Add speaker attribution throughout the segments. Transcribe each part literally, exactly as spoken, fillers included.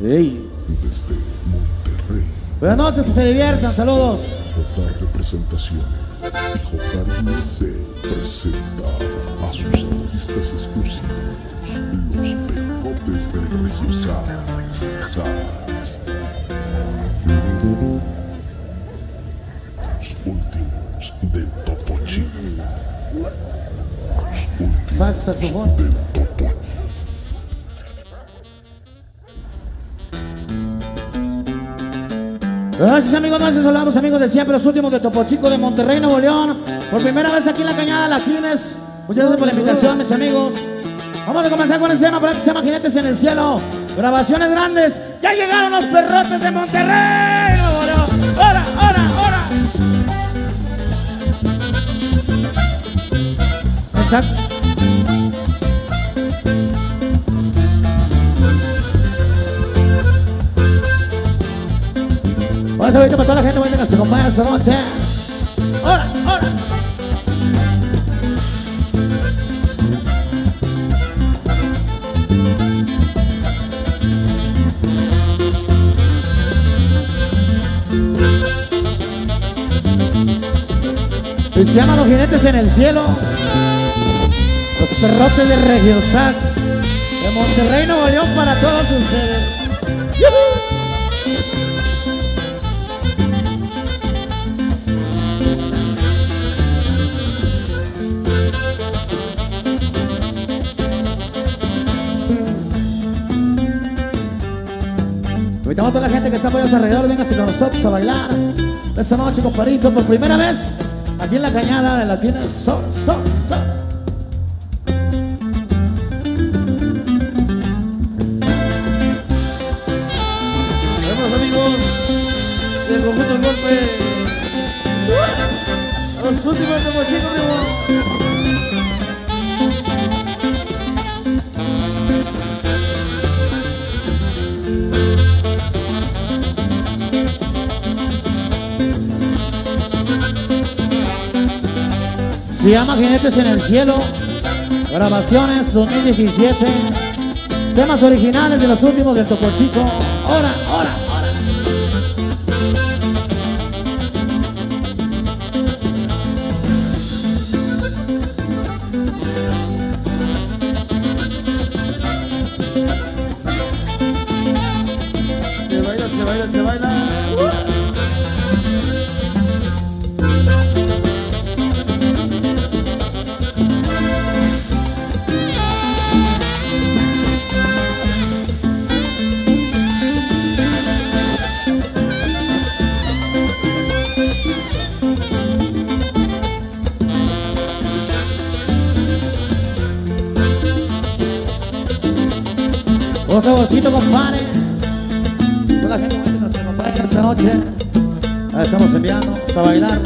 Speaker 1: Ey.
Speaker 2: Desde Monterrey.
Speaker 1: Buenas noches, que se diviertan, saludos.
Speaker 2: J Representaciones y J M C presenta a sus artistas exclusivos, los Pejotes del Regio Sax. Los últimos de Topo Chico. Los últimos
Speaker 1: Sax, saxofón.
Speaker 2: de Topo.
Speaker 1: Buenas noches, amigos nuestros, saludamos amigos de siempre, los últimos de Topo Chico de Monterrey, Nuevo León. Por primera vez aquí en la Cañada Las Clines. Muchas gracias por la invitación, mis amigos. Vamos a comenzar con este tema, por aquí se llama Jinetes en el Cielo. Grabaciones grandes. Ya llegaron los perrotes de Monterrey, Nuevo León. ¡Hora, hora, hora! Exacto. Un saludito para toda la gente bonita que nos acompaña esta noche. ¡Hora, hora! Y se llama Los Jinetes en el Cielo. Los perrotes de Regio Sax de Monterrey, Nuevo León, para todos ustedes. ¡Yuhu! Invitamos a toda la gente que está por alrededor, véngase con nosotros a bailar esta noche, compadrito, por primera vez aquí en la Cañada de la Tienda Sol, Sol, Sol.
Speaker 3: Vemos, amigos del conjunto El Golpe, los últimos de Mochico, mi amor.
Speaker 1: Se llama Jinetes en el Cielo. Grabaciones dos mil diecisiete. Temas originales de los últimos del Topo Chico. Hora, hora, hora.
Speaker 3: Se baila, se baila, se baila.
Speaker 1: Un saborcito, compadre. Toda la gente que nos acompaña esta noche. Ahí estamos enviando para bailar.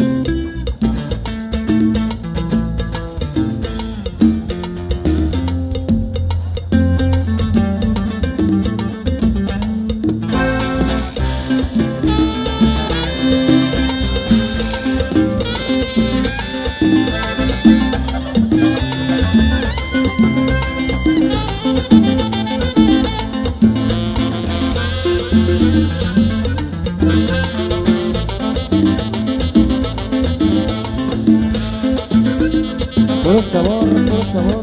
Speaker 1: Puro sabor, puro sabor.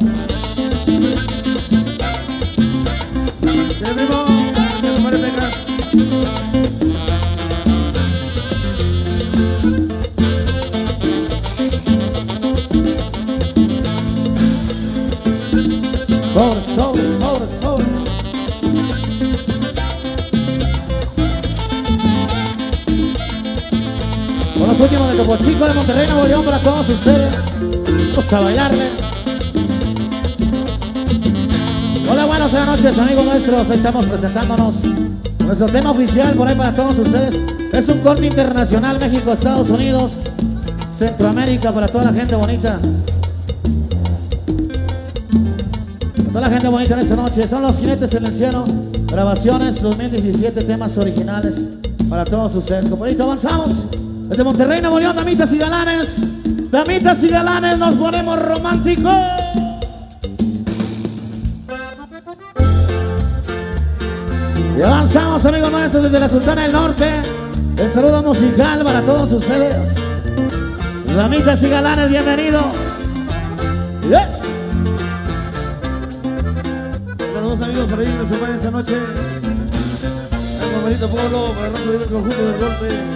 Speaker 3: Se primo, se muere pecas.
Speaker 1: Sobre, sobre, sobre, sobre. Con los últimos de Topo Chico de Monterrey, Nuevo León, para todos ustedes. Vamos a bailarle. Hola, buenas noches, amigos nuestros. Ahí estamos presentándonos. Nuestro tema oficial por ahí para todos ustedes. Es un corte internacional, México, Estados Unidos, Centroamérica, para toda la gente bonita. Para toda la gente bonita en esta noche. Son Los Jinetes en el Cielo. Grabaciones dos mil diecisiete, temas originales para todos ustedes. Compadrito, avanzamos. Desde Monterrey, Nuevo León, damitas y galanes. Damitas y galanes, nos ponemos románticos. Y avanzamos, amigos nuestros, desde la Sultana del Norte. El saludo musical para todos ustedes. Damitas y galanes, bienvenidos. Yeah.
Speaker 3: Los dos amigos para ir a su esta noche. El bonito pueblo para el rato del conjunto del golpe.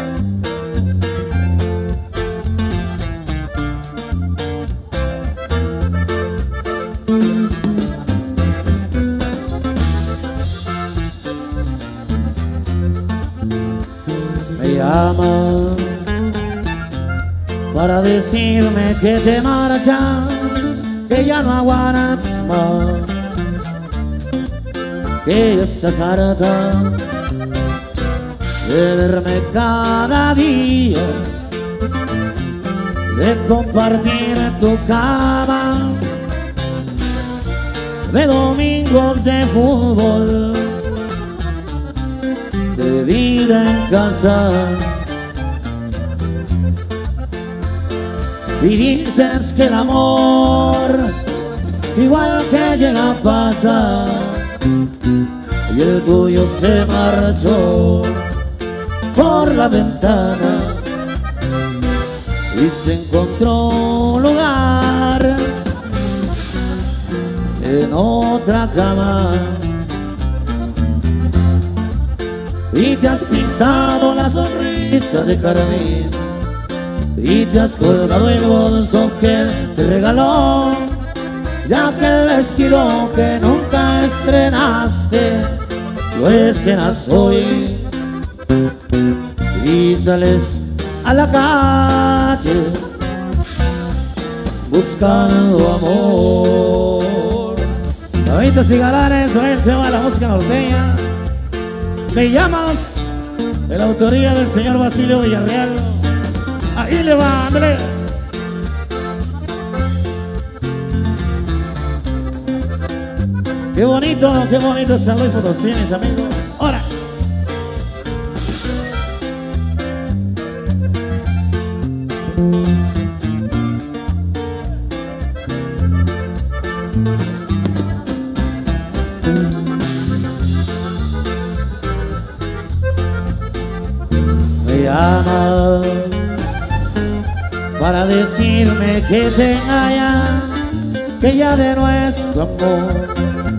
Speaker 1: Me llama para decirme que te marchas, que ya no aguantas más, que ya estás harta de verme cada día, de compartir tu cama, de domingos de fútbol, de vida en casa. Y dices que el amor igual que llega a pasar, y el tuyo se marchó por la ventana y se encontró un lugar en otra cama. Y te has pintado la sonrisa de carmín y te has colgado el bolso que te regaló, ya que el vestido que nunca estrenaste lo estrenas hoy. Y sales a la calle buscando amor. Damitas y galanes, hoy el tema de la música norteña. Me llamas, de la autoría del señor Basilio Villarreal. Ahí le va, André. Qué bonito, qué bonito San Luis Potosí, mis amigos. Ahora. Me llama para decirme que te engañan, que ya de nuestro amor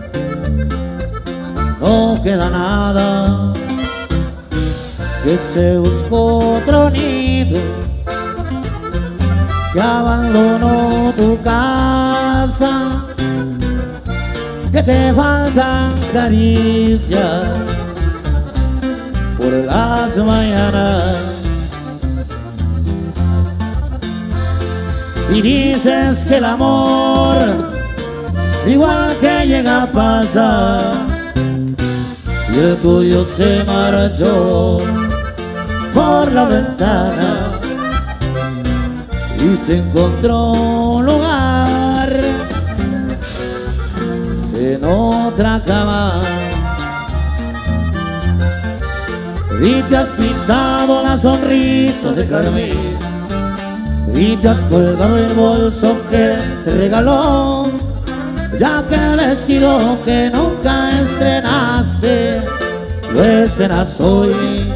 Speaker 1: no queda nada, que se buscó otro nido, que abandonó tu casa, que te faltan caricias por las mañanas. Y dices que el amor igual que llega a pasar, y el tuyo se marchó por la ventana y se encontró un lugar en otra cama. Y te has pintado la sonrisa de carmín y te has colgado el bolso que te regaló, ya que el vestido que nunca estrenaste lo estrenas hoy.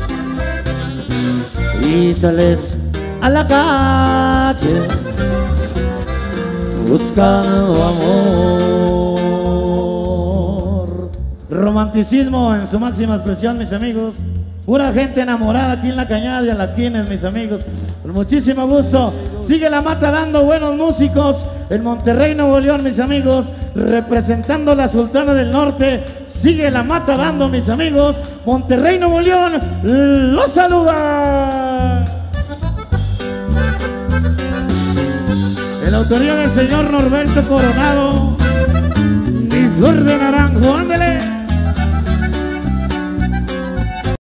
Speaker 1: Y sales a la calle buscando amor. Romanticismo en su máxima expresión, mis amigos. Pura gente enamorada aquí en la Cañada de Alaquines, mis amigos. Con muchísimo gusto. Sigue la mata dando buenos músicos en Monterrey, Nuevo León, mis amigos. Representando la Sultana del Norte. Sigue la mata dando, mis amigos. Monterrey, Nuevo León, los saluda. En la autoría del señor Norberto Coronado. Mi flor de naranjo, anda.